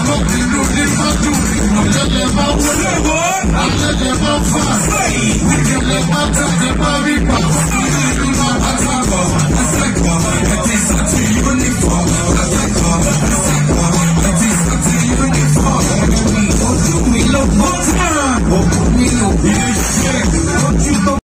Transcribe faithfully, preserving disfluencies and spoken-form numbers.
nínú ní mọ́tò, ọ̀lẹ́lẹ̀ máa wọlé wọ́n, alẹ́lẹ̀ máa fà, ìdílé máa tẹ̀lé máa rí pàṣẹ.